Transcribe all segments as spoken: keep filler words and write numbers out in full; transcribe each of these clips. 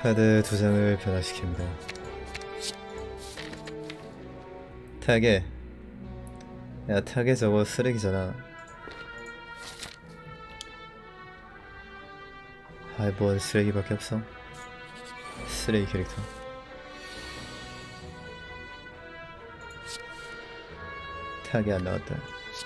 카드 두 장을 변화시킵니다. 타겟. 야, 타겟 저거 쓰레기잖아. 아이, 뭔 쓰레기밖에 없어. 쓰레기 캐릭터. 타겟 안 나왔다.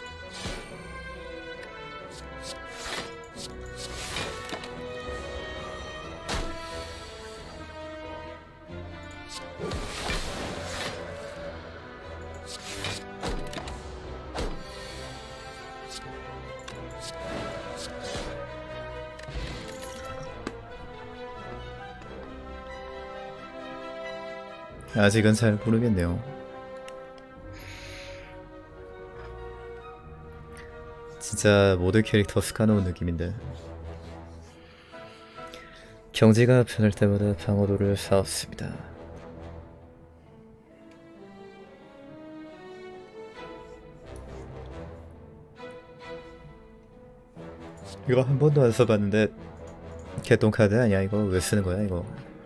아직은 잘 모르겠네요. 진짜 모든 캐릭터 스카놓은 느낌인데. 경지가 변할 때마다 방어도를 쌓았습니다. 이거 한 번도 안 써봤는데 개똥 카드 아니야 이거? 왜 쓰는 거야 이거?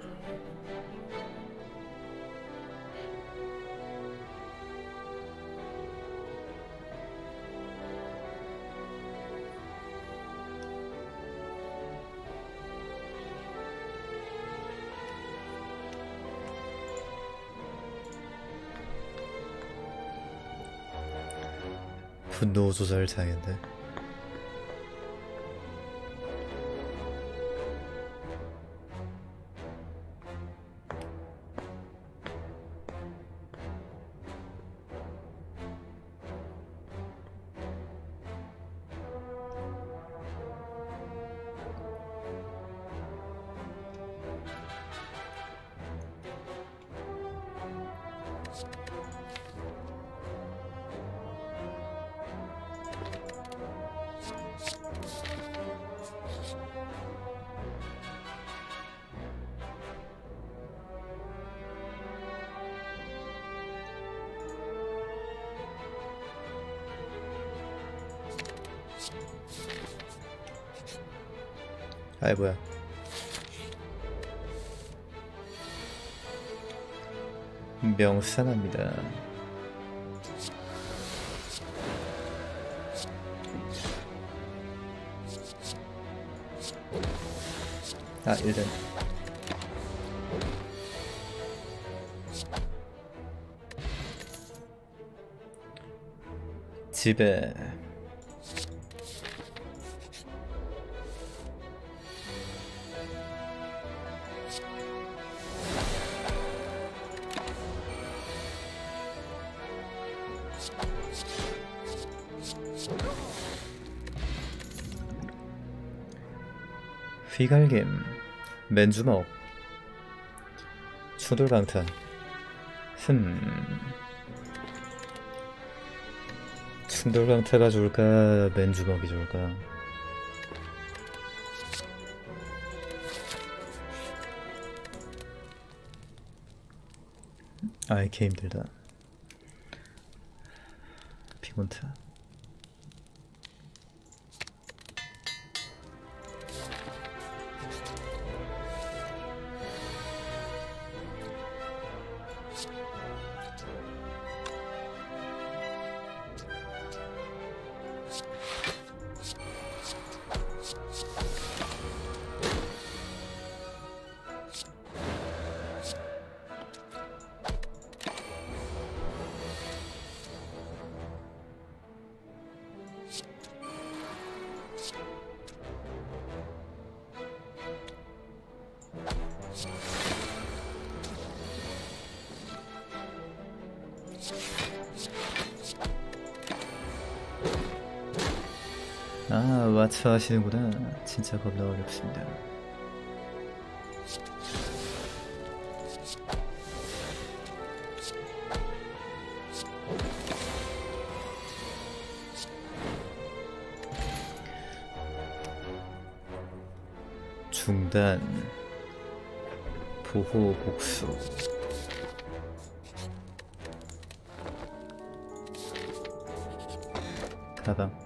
분노 조절 장애인데. 아이 뭐야. 명상합니다. 아 일단 집에 휘갈김, 맨주먹, 추돌강타. 흠... 충돌강타가 좋을까, 맨주먹이 좋을까? 아, 이렇게 힘들다. 피곤타. 아, 와츠 하시는구나. 진짜 겁나 어렵습니다. 중단, 보호 복수. 가방.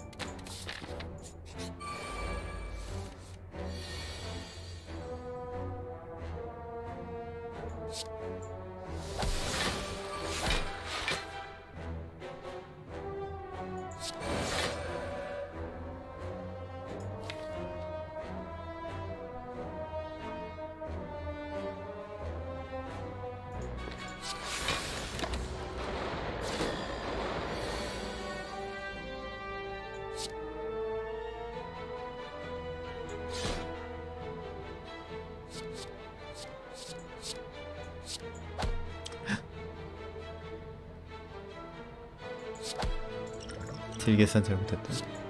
딜 계산 잘못했다.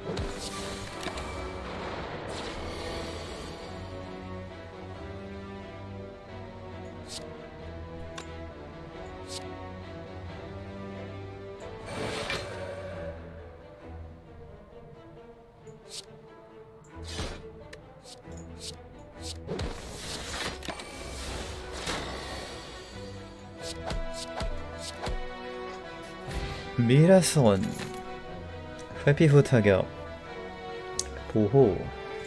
미라손 회피 후 타격 보호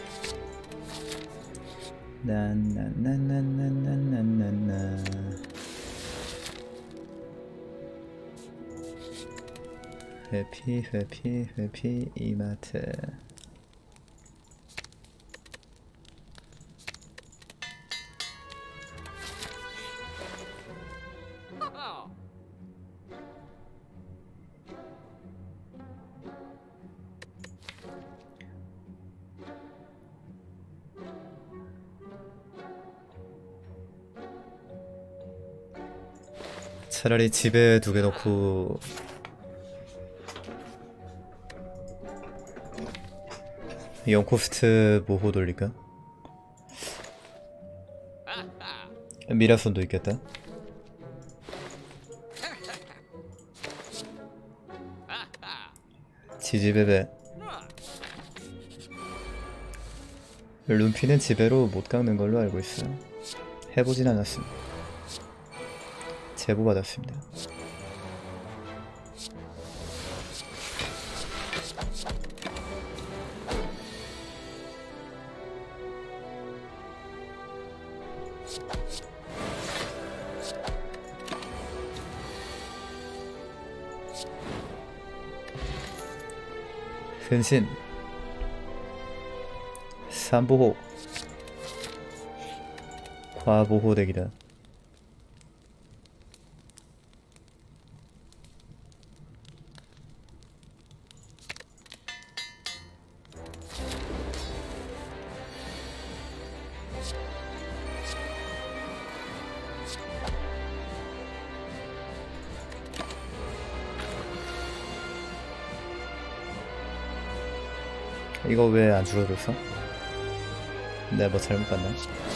나나나나나나나나 회피 회피 회피 이마트 차라리 집에 두 개 넣고 영코스트 모호 돌릴까? 미라손도 있겠다. 지지배배 룸피는 지배로 못 깎는 걸로 알고 있어. 해보진 않았습니다. 제보받았습니다. 근신 삼보호 과보호 덱이다. 이거 왜 안 줄어들었어? 내가 뭐 잘못 봤나?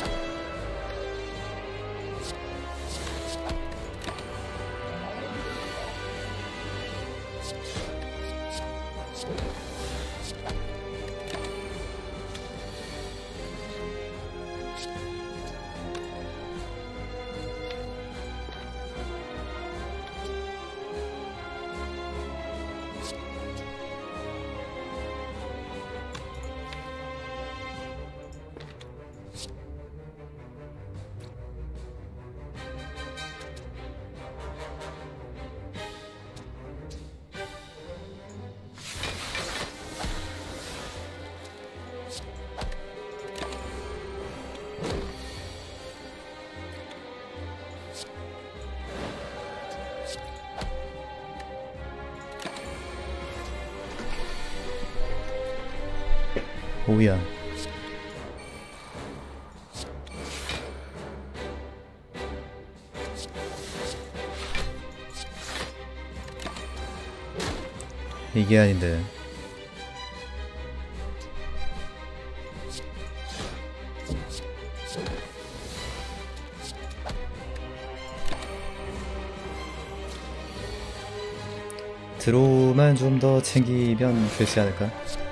오야. 이게 아닌데. 드로우만 좀 더 챙기면 되지 않을까?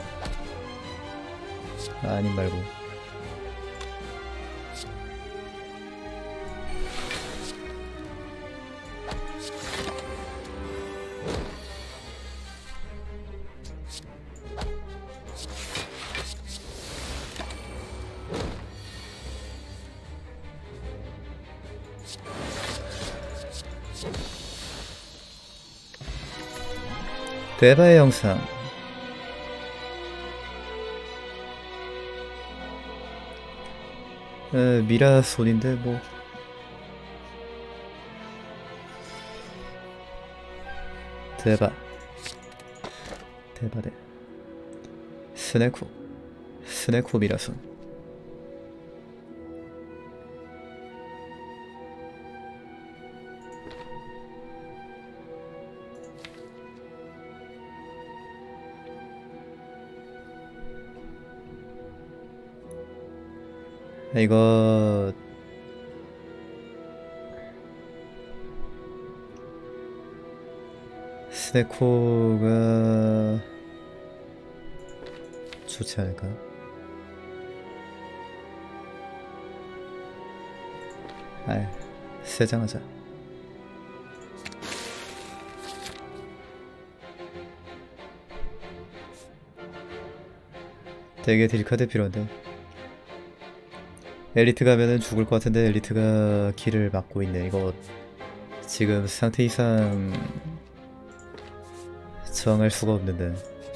아님 말고. 대바의 영상. 에, 미라 손인데 뭐 대바 대바대 스네코 스네코 미라손. 이거 스네코가 좋지 않을까? 아이, 세장하자. 되게 딜카드 필요한데 엘리트 가면은 죽을 것 같은데 엘리트가 길을 막고 있네. 이거 지금 상태 이상 저항할 수가 없는데.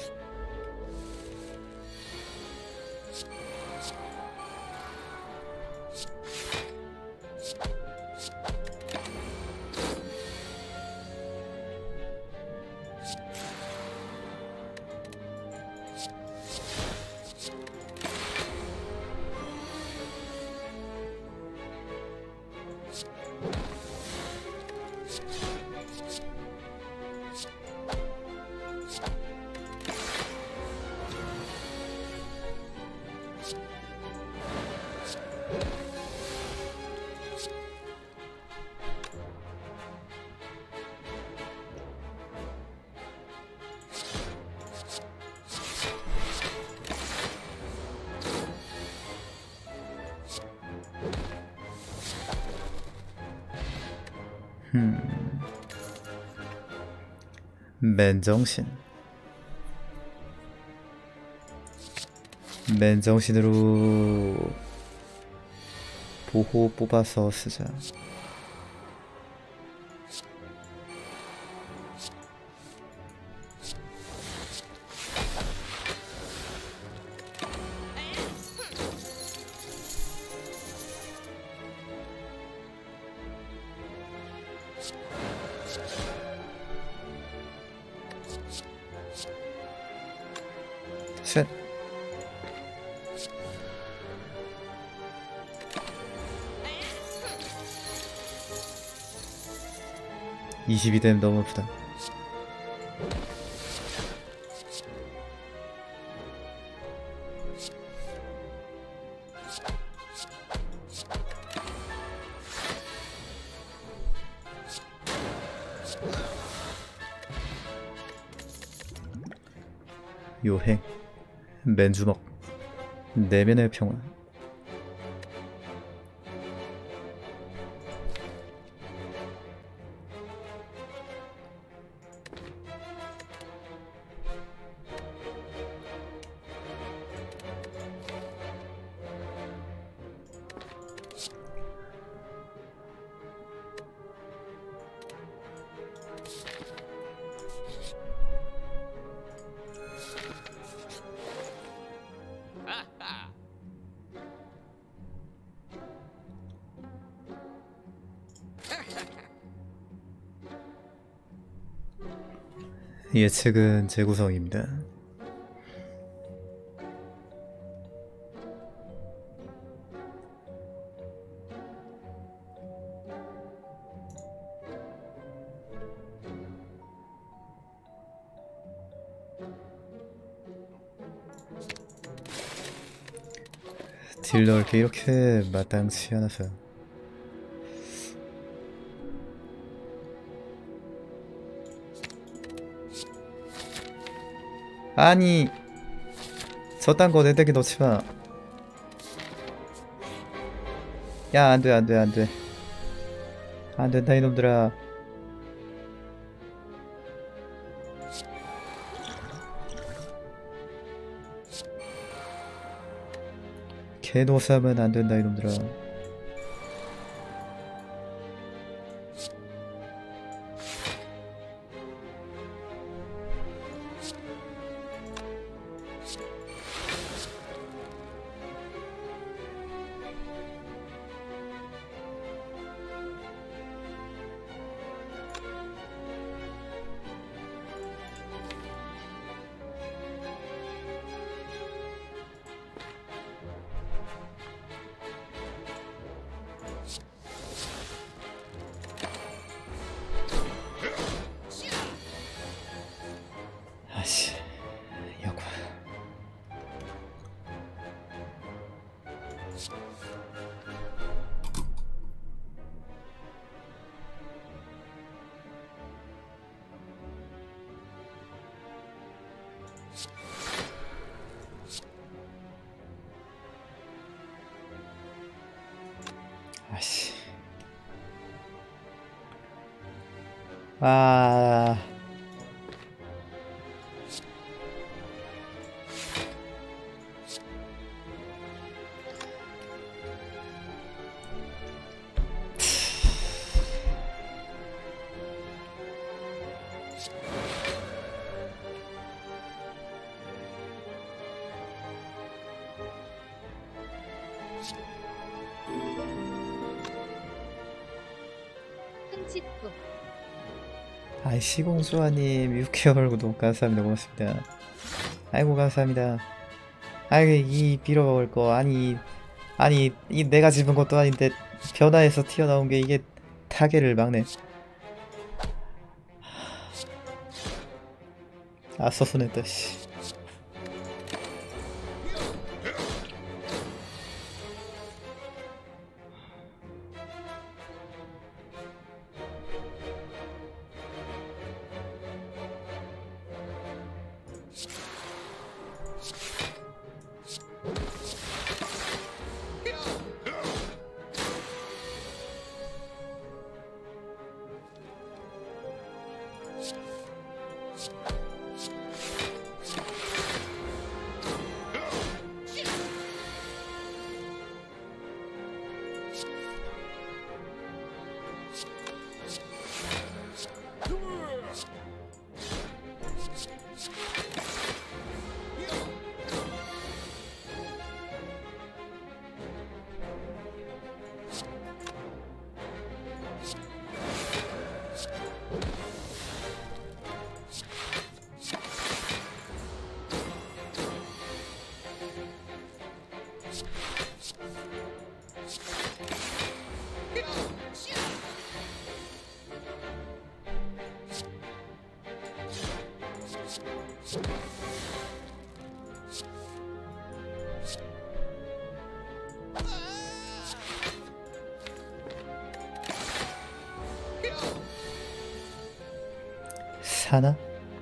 음. 맨정신. 맨정신으로 보호 뽑아서 쓰자. 셋. 이십이 되면 너무 아프다. 요행 맨주먹 내면의 평화. 예측은 재구성입니다. 딜 넣을 게 이렇게 마땅치 않아서. 아니 저딴 거 내 덱에 넣지마. 야 안돼 안돼 안돼 안된다 이놈들아. 개노삼은 안된다 이놈들아. 아씨. 아. 흥칫국. 아이 시공수아님 육 개월 구독 감사합니다. 고맙습니다. 아이고 감사합니다. 아이 이 빌어먹을 거 아니 아니 이 내가 집은 것도 아닌데 변화에서 튀어나온 게 이게 타겟을 막네. 아 서운했다 씨. 사나?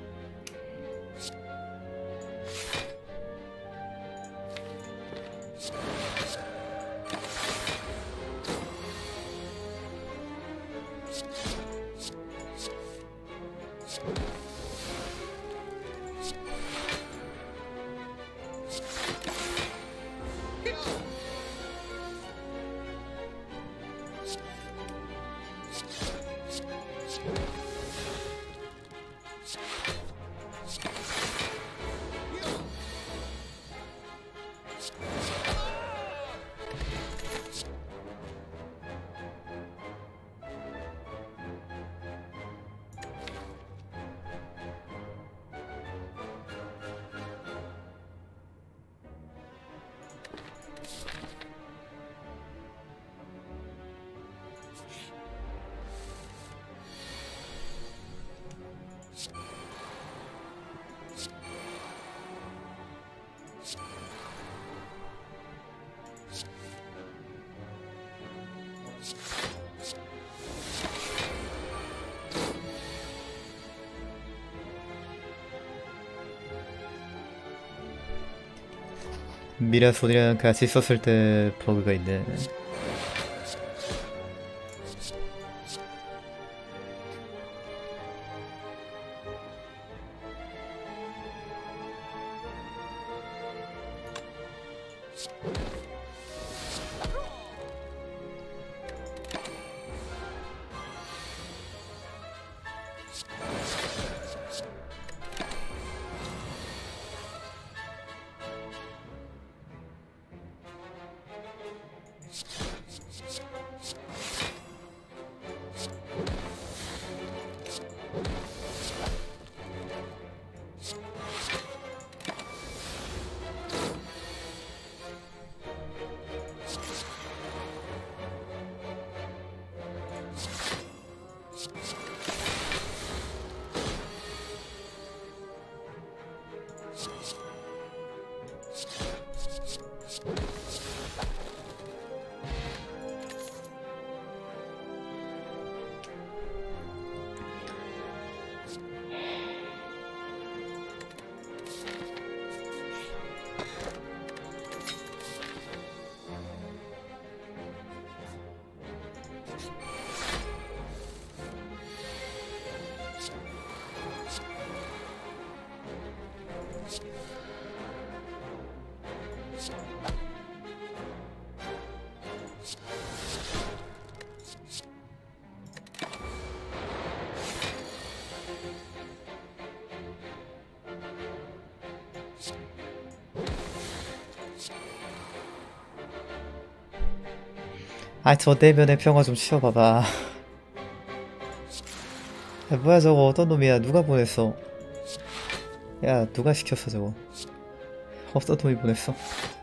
미라손이랑 같이 썼을 때 버그가 있네. 아이 저 내면의 평화 좀 치워봐봐. 야, 뭐야 저거 어떤 놈이야. 누가 보냈어. 야 누가 시켰어 저거. 어떤 놈이 보냈어.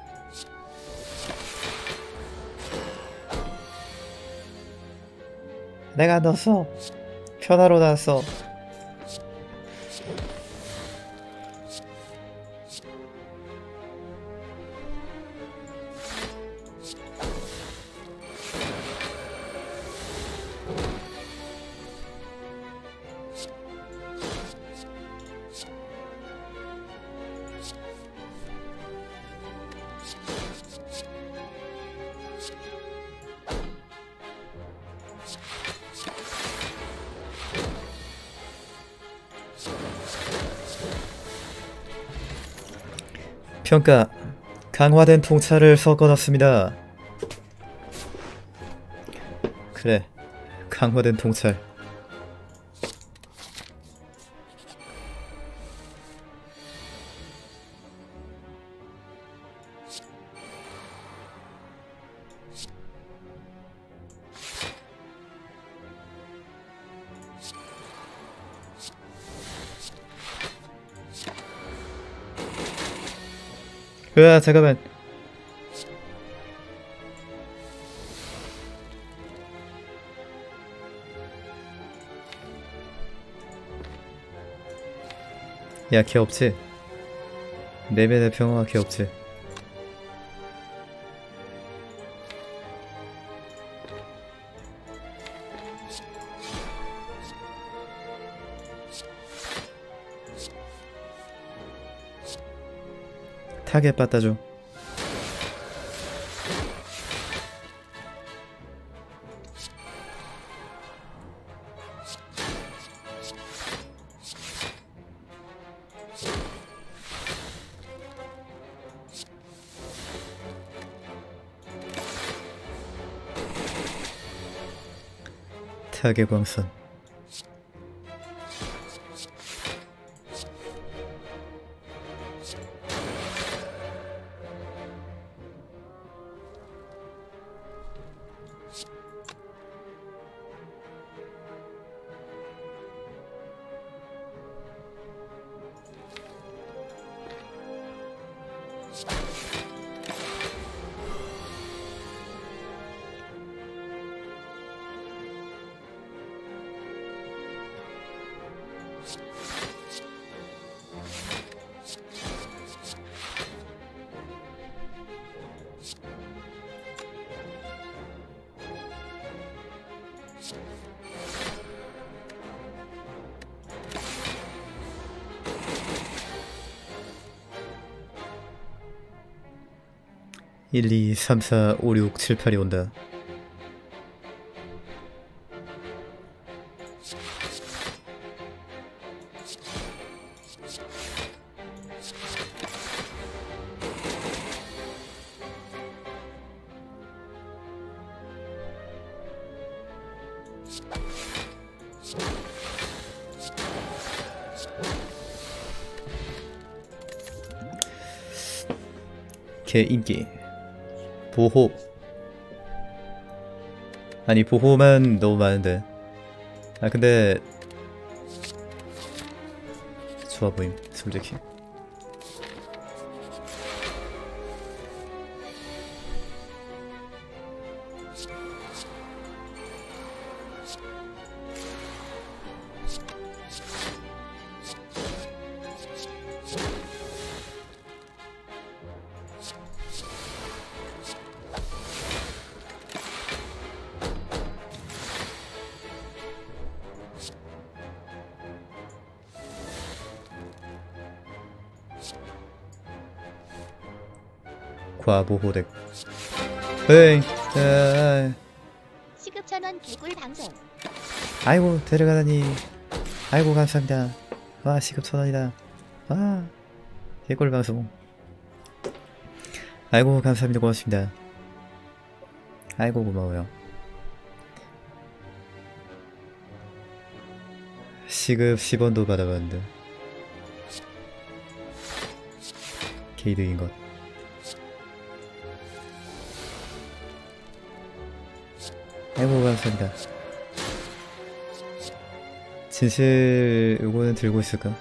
내가 넣었어. 편하로 나왔어. 평가 강화된 통찰을 섞어놨습니다. 그래 강화된 통찰. 으아 잠깐만. 야 걔 없지? 내면의 평화가 걔 없지? 타겟 빠따줘. 타겟 광선. 일, 이, 삼, 사, 오, 육, 칠, 팔이 온다. 개 인기 보호. 아니 보호만 너무 많은데. 아 근데 좋아 보임 솔직히. 과보호덱. 에이, 에이. 시급 천원 개꿀 방송. 아이고 데려가다니. 아이고 감사합니다. 와 시급 천원이다. 와 개꿀 방송. 아이고 감사합니다. 고맙습니다. 아이고 고마워요. 시급 십 원도 받아봤는데 개이득인 것. 아이고 감사합니다. 진실 요거는 들고 있을까?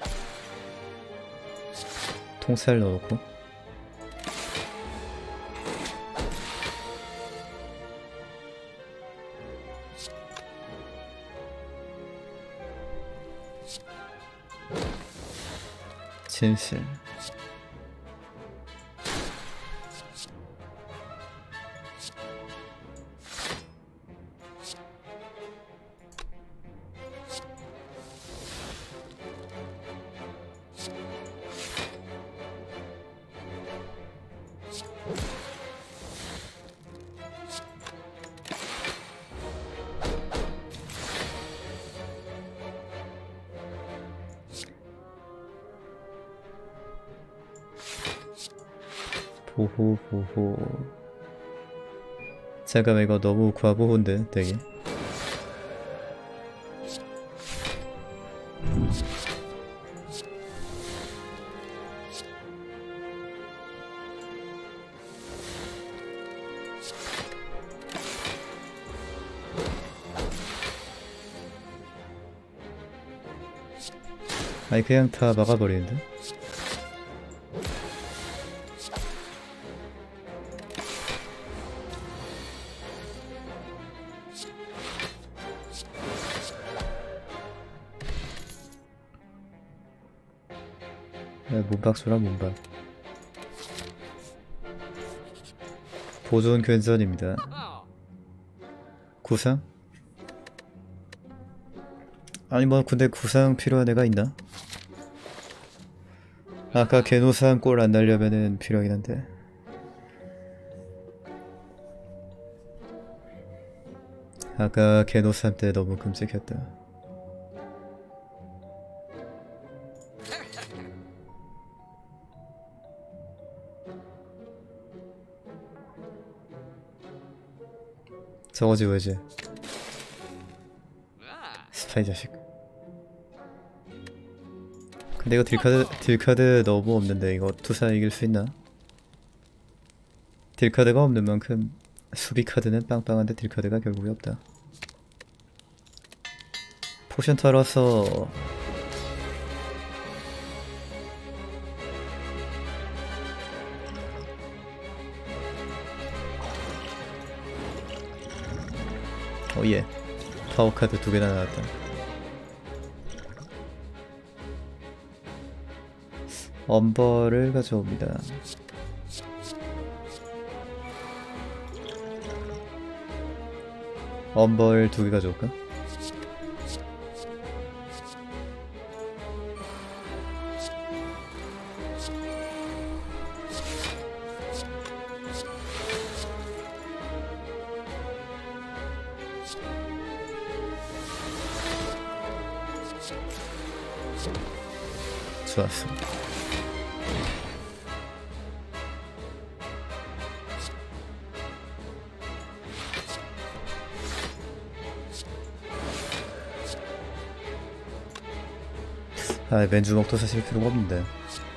통살 넣어놓고 진실 보호 보호. 잠깐만 이거 너무 과보호인데 되게. 아니 그냥 다 막아버리는데? 네, 문박수라 문박. 보존 괜찮입니다. 구상? 아니 뭐 근데 구상 필요한 애가 있나? 아까 개노상 꼴 안 날려면은 필요하긴 한데. 아까 개노상 때 너무 끔찍했다. 저거지 왜지? 스파이 자식. 근데 이거 딜카드 딜카드 너무 없는데 이거 투사 이길 수 있나? 딜카드가 없는 만큼 수비 카드는 빵빵한데 딜카드가 결국에 없다. 포션 털어서 오예 파워카드 두 개나 나왔다. 엄벌을 가져옵니다. 엄벌 두 개 가져올까? 좋았어. 아, 맨주먹도 사실 필요가 없는데.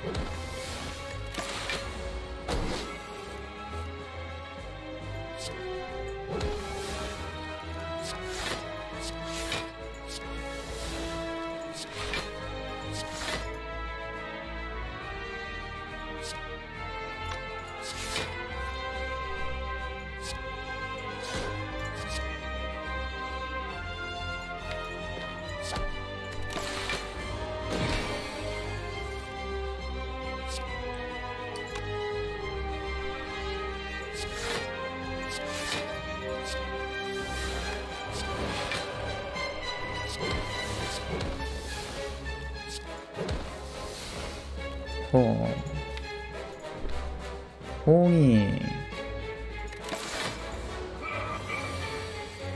홍 홍이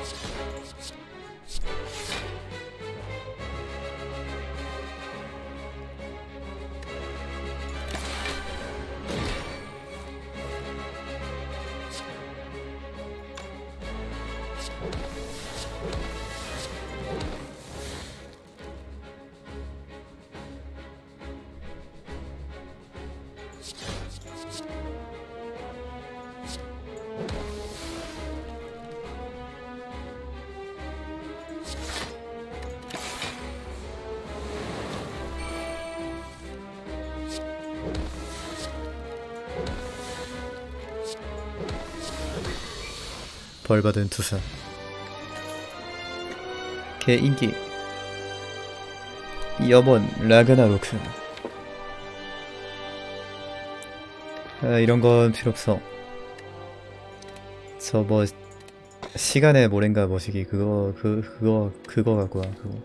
벌받은 투사 개인기 염원 라그나로크. 아, 이런건 필요없어. 저 뭐 시간의 모래인가 뭐시기 그거 그 그거 그거 갖고 와 그거.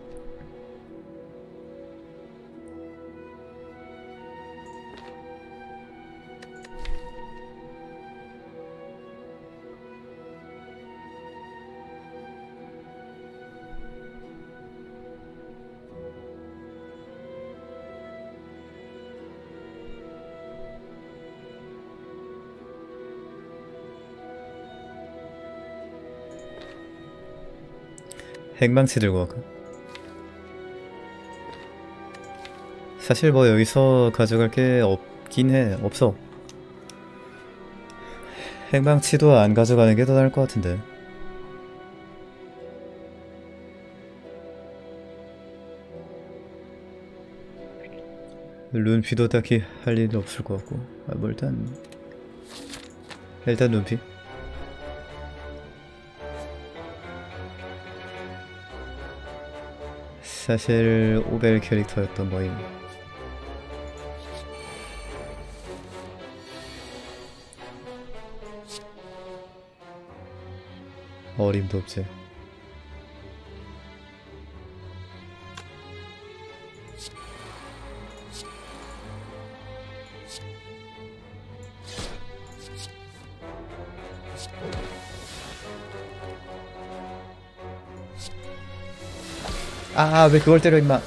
핵망치 들고 갈까? 사실 뭐 여기서 가져갈 게 없긴 해. 없어. 핵망치도 안 가져가는 게 더 나을 것 같은데. 룬피도 딱히 할 일 없을 것 같고. 아, 뭐 일단 일단 룬피. 사실 오벨 캐릭터였던 거임. 어림도 없지. 아, 왜 그걸 때려 임마.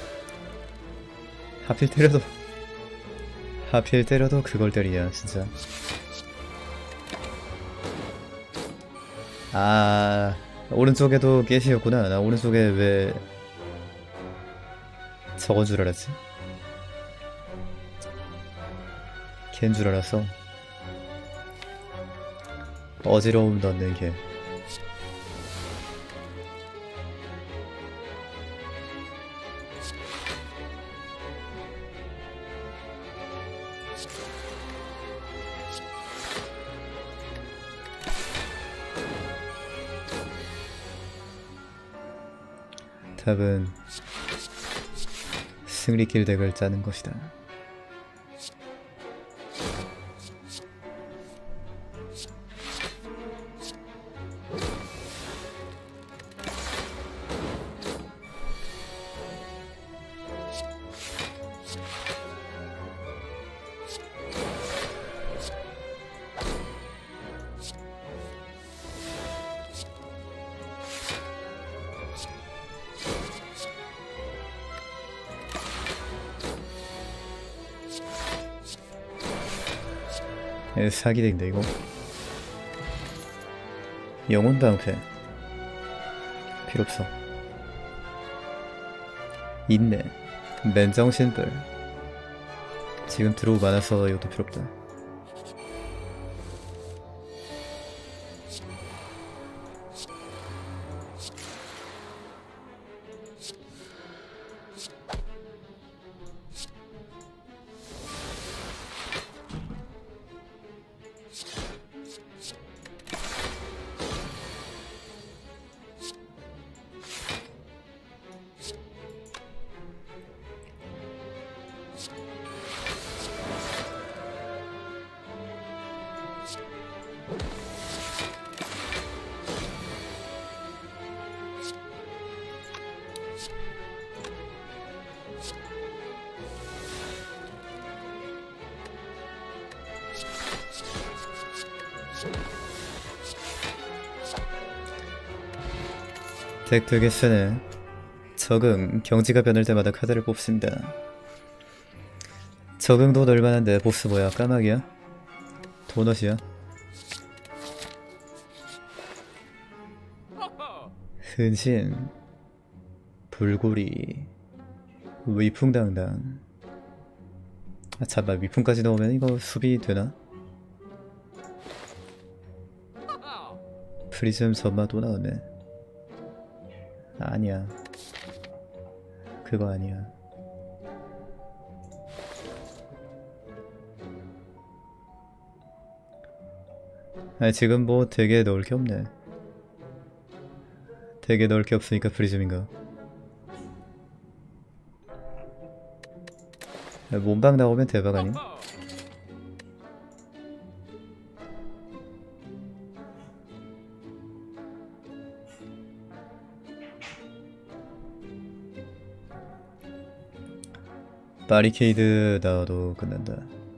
하필 때려도 하필 때려도 그걸 때리냐 진짜. 아, 오른쪽에도 깨시였구나. 나 오른쪽에 왜 저건 줄 알았지? 걘 줄 알았어. 어지러움 넣는 게. 답은 승리길 덱을 짜는 것이다. 사기덱인데 이거. 영혼 방패 필요없어. 인내 맨정신불. 지금 드로우 많아서 이것도 필요없다. 덱 되게 세네. 적응, 경지가 변할 때마다 카드를 뽑습니다. 적응도 넓만한데 보스 뭐야? 까마귀야? 도넛이야? 흔신, 불고리, 위풍당당. 아 잠깐, 위풍까지 넣으면 이거 수비 되나? 프리즘 선마 또 나오네. 아니야, 그거 아니야. 아니 지금 뭐 되게 넣을 게 없네. 되게 넣을 게 없으니까 프리즘인가? 몸방 나오면 대박 아님? 바리케이드 나와도 끝난다.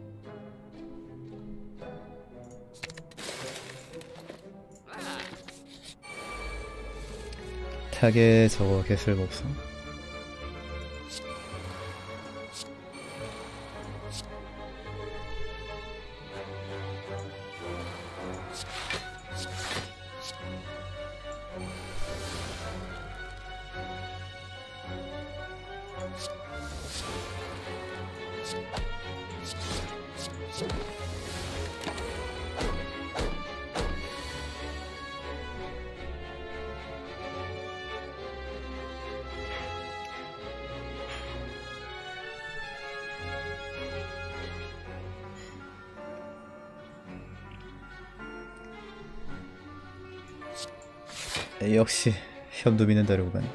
타겟 저거 개쓸모없어. 역시 현두미는 다르구만.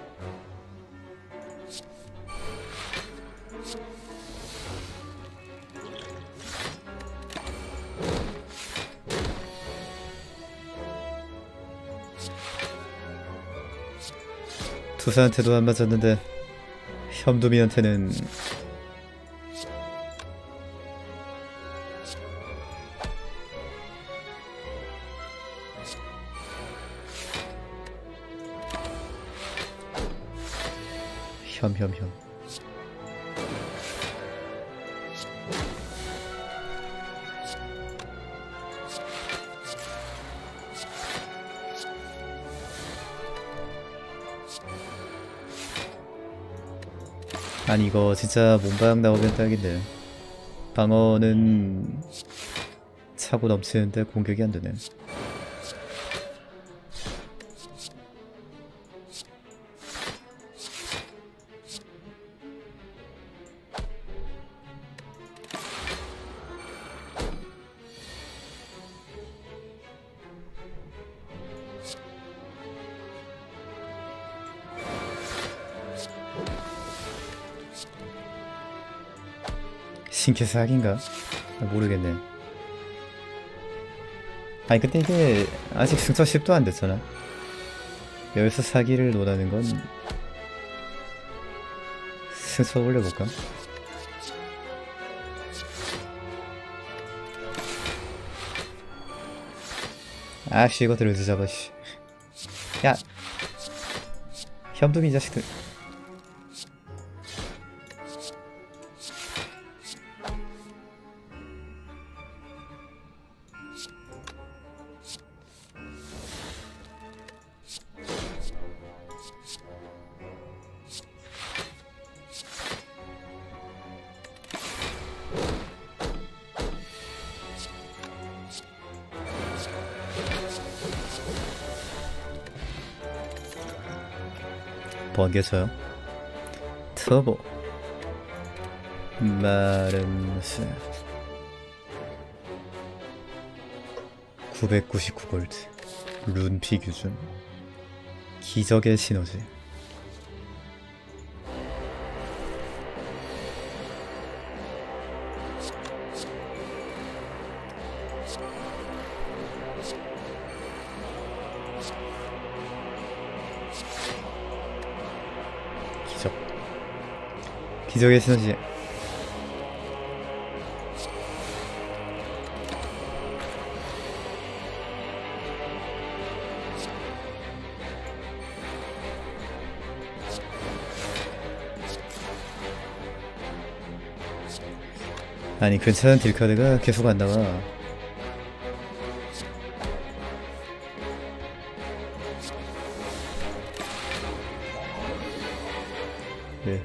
투사한테도 안 맞았는데 현두미한테는 혐혐혐. 아니 이거 진짜 몸방 나오면 딱인데 방어는 차고 넘치는데 공격이 안 되네. 신캐 사기인가? 모르겠네. 아니 근데 이게 아직 승차 십도 안 됐잖아. 여기서 사기를 논하는 건 승차 올려볼까? 아씨 이것들 어디 잡아 씨. 야 현두미 자식들. 번개쳐요. 터보 마름스 구백구십구 골드 룬피 규준 기적의 시너지. 기적 기적의 시너지. 아니 괜찮은 딜카드가 계속 안 나와. 네.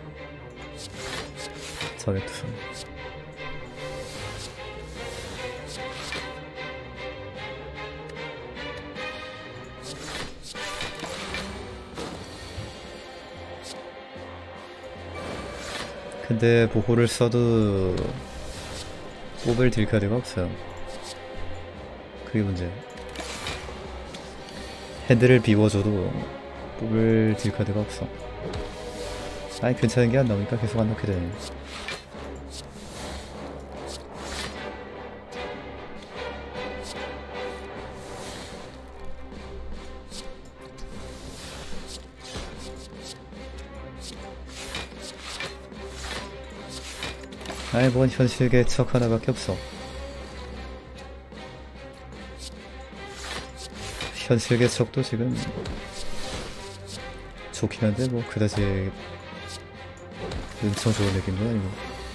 전액투성. 근데 보호를 써도 뽑을 딜카드가 없어요. 그게 문제. 핸들을 비워줘도 뽑을 딜카드가 없어. 아니 괜찮은 게 안 나오니까 계속 안 넣게 되네. 아이 뭔 현실 개척 하나밖에 없어. 현실 개척도 지금 좋긴 한데 뭐 그다지 엄청 좋은 느낌도 아니고.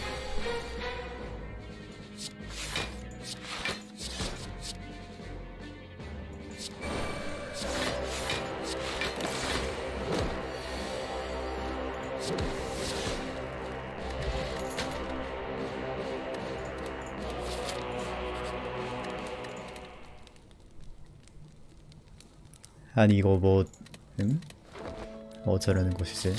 아니 이거 뭐 음? 어쩌라는 것이지?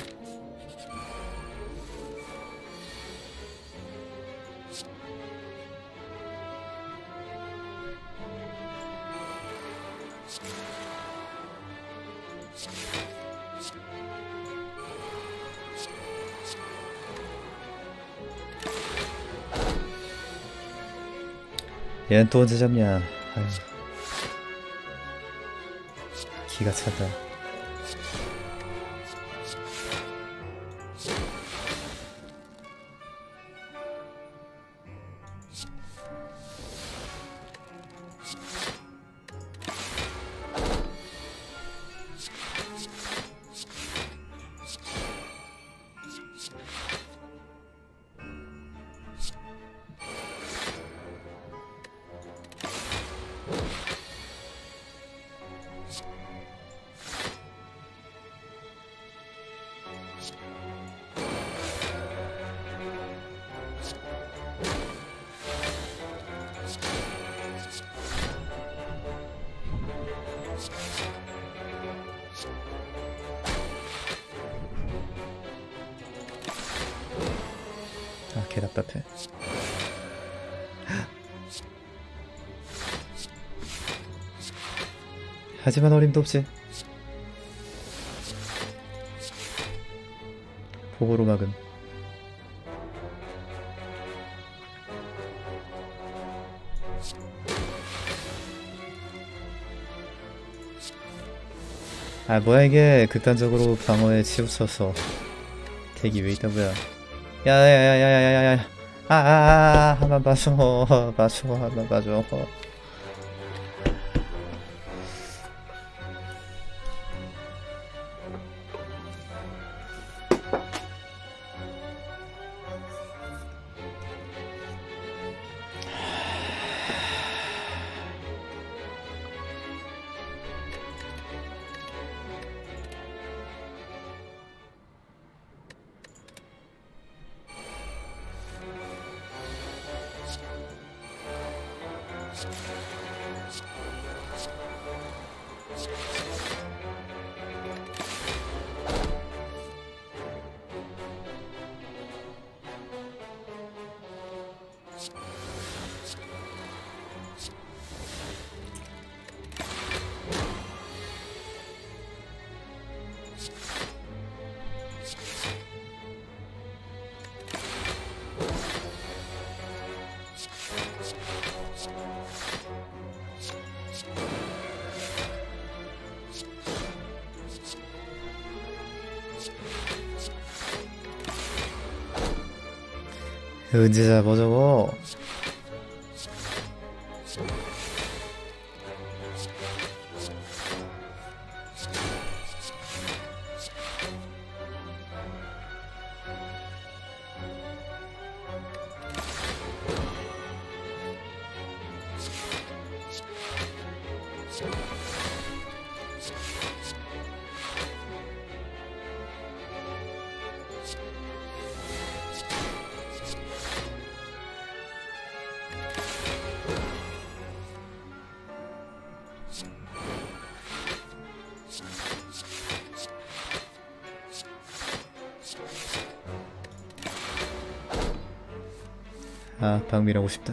얘는 또 언제 잡냐. 아휴. 기가 차다. 아, 개 답답해. 하지만 어림도 없지. 보호로 막음. 아 뭐야 이게. 극단적으로 방어에 치우쳐서 대기 왜 있다 뭐야. 야야야야야야야. 아아아 한번 봐줘. 봐줘 한번 봐줘. 언제 잡아 저거. 아, 박밀하고 싶다.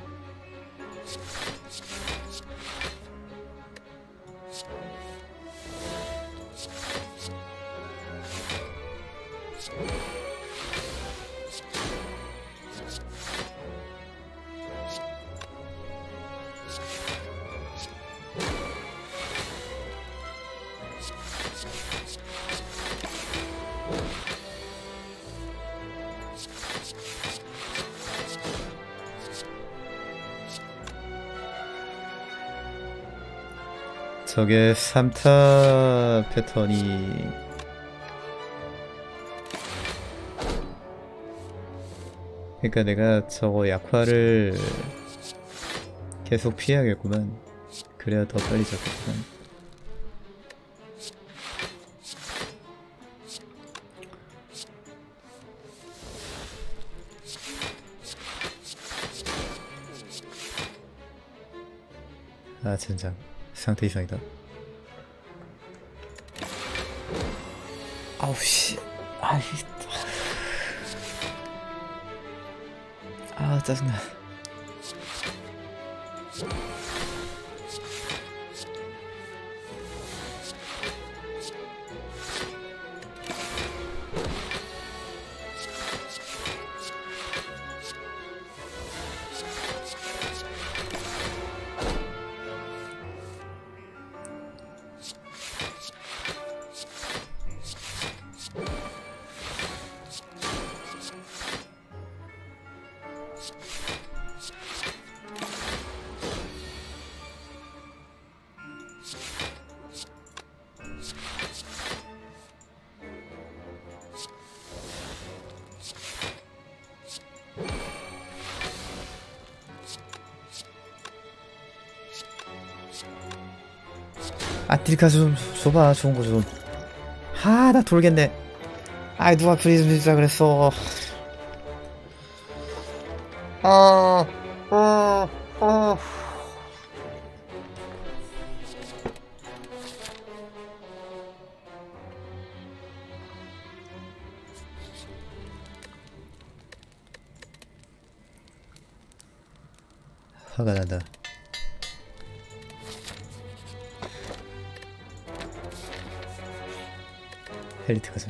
저게 삼 타 패턴이 그러니까 내가 저거 약화를 계속 피해야겠구만. 그래야 더 빨리 잡겠구만. 아 젠장 상태 이상이다. 아우 씨. 아이 아 짜증나. 아 딜카 좀 줘봐. 좋은 거 좀. 아 나 돌겠네. 아이 누가 프리즘 주자 그랬어. 아, 아, 아. 화가 난다. 헬리트 가자.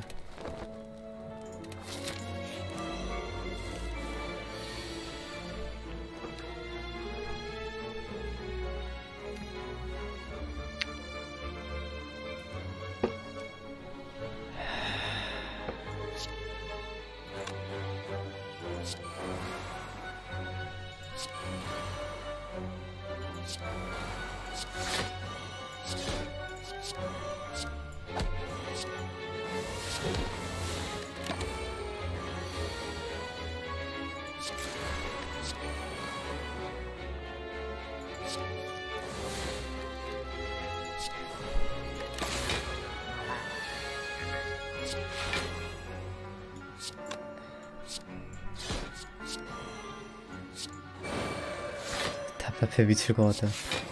답답해 미칠 것 같다.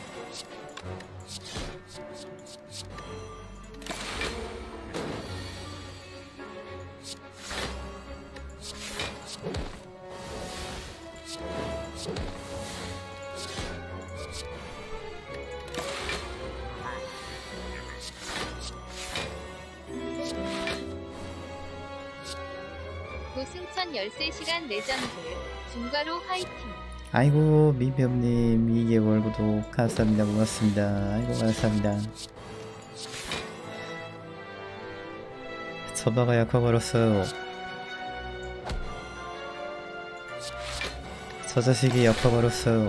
고승천 열세 시간 레전드 중과로 화이팅. 아이고 미병님 이 개월 구독 감사합니다. 고맙습니다. 아이고 감사합니다. 저바가 약화 걸었어요. 저 자식이 약화 걸었어요.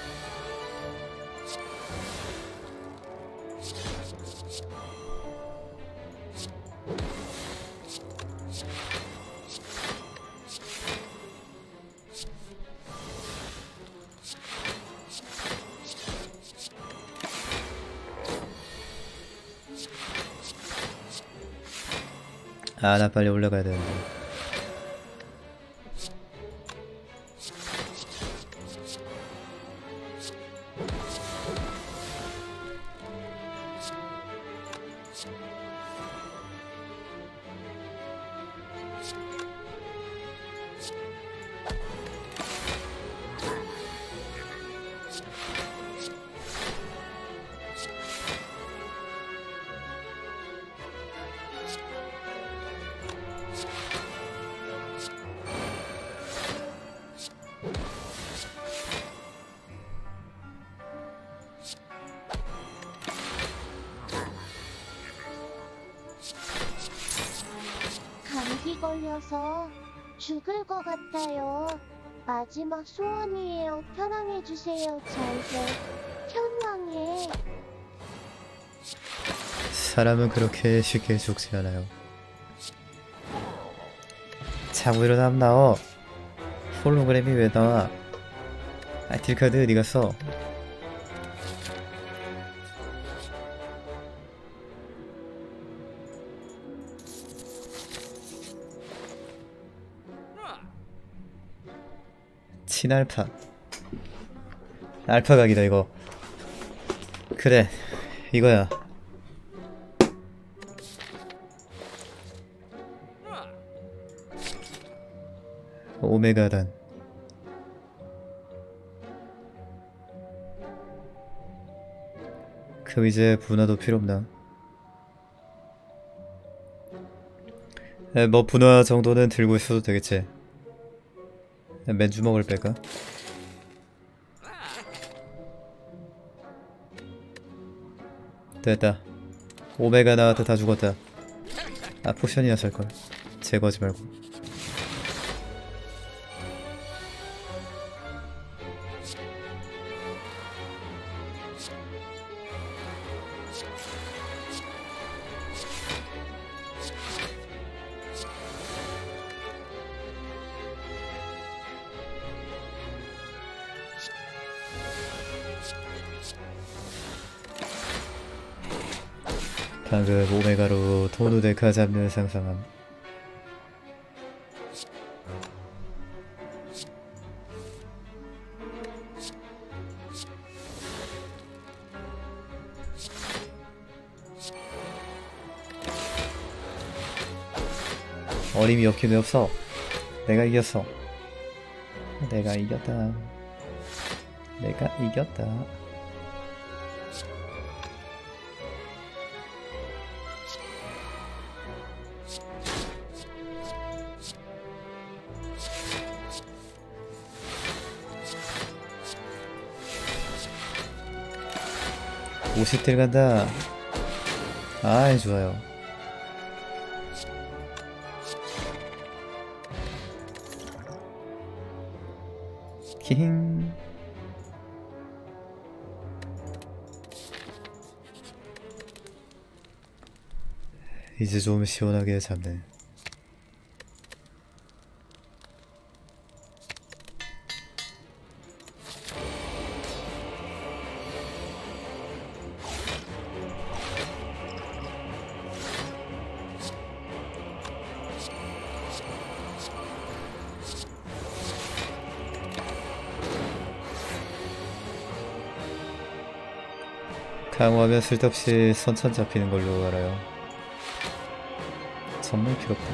아, 나 빨리 올라가야 되는데. 감기 걸려서 죽을 것 같아요. 마지막 소원이에요. 편안해주세요. 잘돼. 현황해. 사람은 그렇게 쉽게 죽지 않아요. 자고 일어나면 나와. 홀로그램이 왜 나와? 아, 딜카드 어디 갔어? 친알파. 알파 각이다 이거. 그래, 이거야. 오메가단. 그럼 이제 분화도 필요 없나? 에, 뭐 분화 정도는 들고 있어도 되겠지. 맨주먹을 뺄까? 됐다. 오메가 나한테 다 죽었다. 아, 포션이나 살걸. 제거하지 말고. 방금 오메가로 도누데카 잡는 상상함. 어림이 없긴 왜 없어. 내가 이겼어. 내가 이겼다. 내가 이겼다. 오십 딜 간다. 아이 좋아요. 킹. 이제 좀 시원하게 잡네. 강화하면 쓸데없이 선천 잡히는 걸로 알아요. 정말 필요 없다.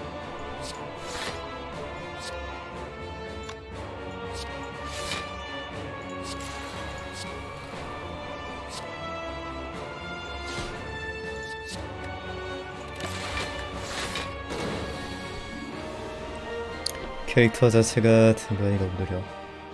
캐릭터 자체가 등변이 너무 느려.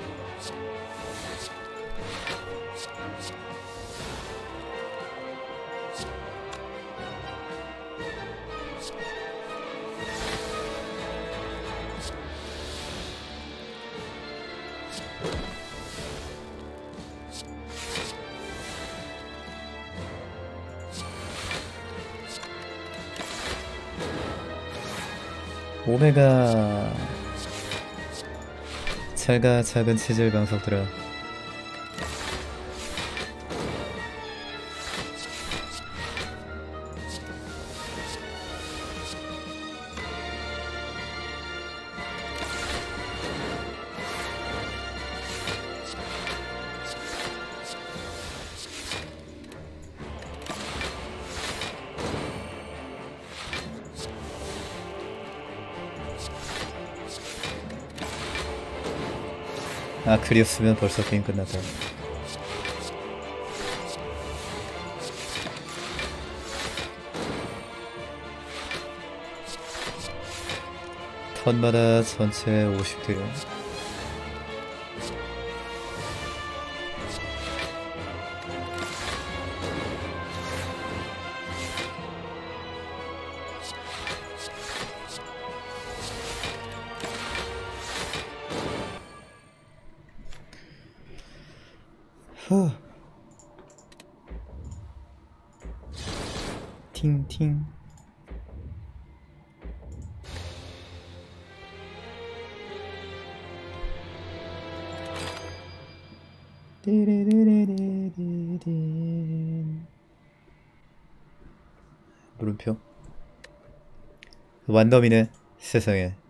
오메가. 잘가 작은 치질 방석들아. 아, 그리웠으면 벌써 게임 끝났다. 턴마다 전체 오십 딜. 팅팅. 물음표. 완더미는 세상에